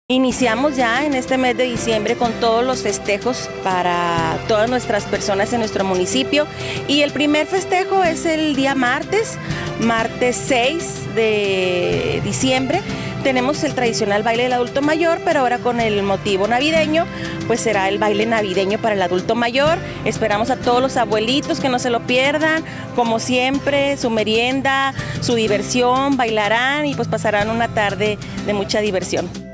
Iniciamos ya en este mes de diciembre con todos los festejos para todas nuestras personas en nuestro municipio, y el primer festejo es el día martes 6 de diciembre. Tenemos el tradicional baile del adulto mayor, pero ahora con el motivo navideño, pues será el baile navideño para el adulto mayor. Esperamos a todos los abuelitos que no se lo pierdan, como siempre, su merienda, su diversión, bailarán y pues pasarán una tarde de mucha diversión.